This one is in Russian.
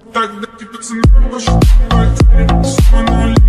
Тогда тебе цена больше не потеряна. Сумма нуль.